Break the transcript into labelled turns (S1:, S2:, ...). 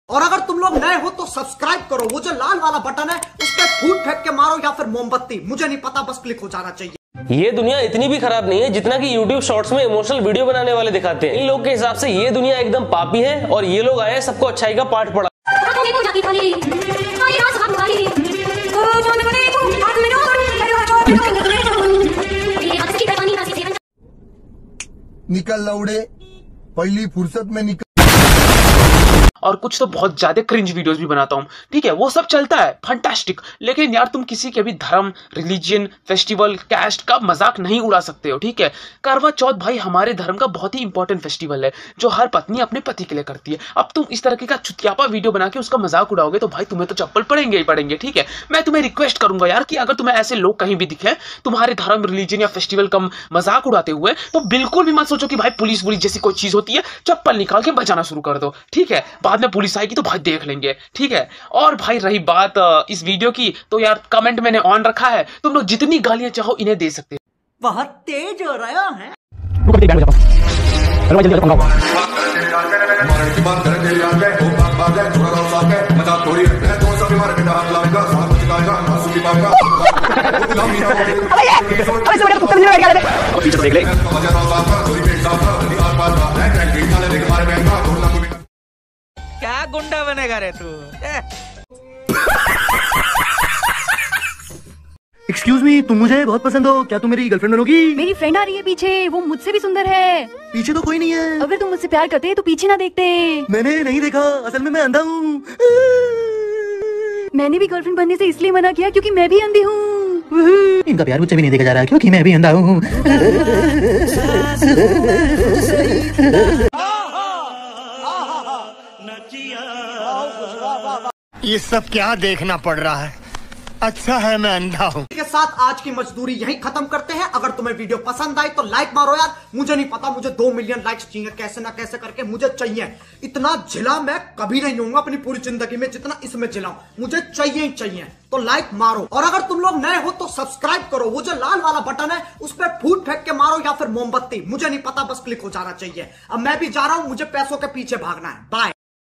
S1: और अगर तुम लोग नए हो तो सब्सक्राइब करो, वो जो लाल वाला बटन है उस पर फूट फेंक के मारो या फिर मोमबत्ती, मुझे नहीं पता, बस क्लिक हो जाना चाहिए।
S2: ये दुनिया इतनी भी खराब नहीं है जितना कि YouTube शॉर्ट्स में इमोशनल वीडियो बनाने वाले दिखाते हैं। इन लोग के हिसाब से ये दुनिया एकदम पापी है और ये लोग आए सबको अच्छाई का पाठ पढ़ा।
S3: निकल लौड़े, पहली फुर्सत में निकल।
S4: और कुछ तो बहुत ज्यादा क्रिंज वीडियोस भी बनाता हूँ, ठीक है, वो सब चलता है, फंटास्टिक। लेकिन यार तुम किसी के भी धर्म, रिलीजन, फेस्टिवल, कैस्ट का मजाक नहीं उड़ा सकते हो, ठीक है। करवा चौथ भाई हमारे धर्म का बहुत ही इंपॉर्टेंट फेस्टिवल है जो हर पत्नी अपने पति के लिए करती है। अब तुम इस तरीके का चुतियापा वीडियो बना के उसका मजाक उड़ाओगे तो भाई तुम्हें तो चप्पल पड़ेंगे ही पड़ेंगे, ठीक है। मैं तुम्हें रिक्वेस्ट करूंगा यार कि अगर तुम्हें ऐसे लोग कहीं भी दिखे तुम्हारे धर्म, रिलीजन या फेस्टिवल का मजाक उड़ाते हुए, तो बिल्कुल भी मत सोचो कि भाई पुलिस जैसी कोई चीज होती है, चप्पल निकाल के बचाना शुरू कर दो, ठीक है। बाद में पुलिस आएगी तो भाई देख लेंगे, ठीक है। और भाई रही बात इस वीडियो की, तो यार कमेंट मैंने ऑन रखा है, तुम लोग जितनी गालियां चाहो इन्हें दे सकते हो।
S1: बहुत तेज हो रहा है।
S5: क्या गुंडा बनेगा रे तू?
S6: एक्सक्यूज मी, तुम मुझे बहुत पसंद हो, क्या तुम मेरी गर्लफ्रेंड बनोगी?
S7: मेरी फ्रेंड आ रही है पीछे, वो मुझसे भी सुंदर है।
S6: पीछे तो कोई नहीं है।
S7: अगर तुम मुझसे प्यार करते तो पीछे ना देखते।
S6: मैंने नहीं देखा, असल में मैं अंधा हूँ।
S7: मैंने भी गर्लफ्रेंड बनने से इसलिए मना किया क्योंकि मैं भी अंधी हूँ।
S6: इनका प्यार मुझसे भी नहीं देखा जा रहा क्योंकि मैं भी अंधा हूँ।
S3: ये सब क्या देखना पड़ रहा है? अच्छा है मैं अंधा हूँ।
S1: के साथ आज की मजदूरी यहीं खत्म करते हैं। अगर तुम्हें वीडियो पसंद आई तो लाइक मारो यार, मुझे नहीं पता, मुझे 2 मिलियन लाइक्स चाहिए, कैसे ना कैसे करके मुझे चाहिए। इतना झिला मैं कभी नहीं होऊंगा अपनी पूरी जिंदगी में जितना इसमें झिलाऊं, मुझे चाहिए ही चाहिए। तो लाइक मारो, और अगर तुम लोग नए हो तो सब्सक्राइब करो, वो जो लाल वाला बटन है उस पर फूट फेंक के मारो या फिर मोमबत्ती, मुझे नहीं पता, बस क्लिक हो जाना चाहिए। अब मैं भी जा रहा हूं, मुझे पैसों के पीछे भागना है। बाय।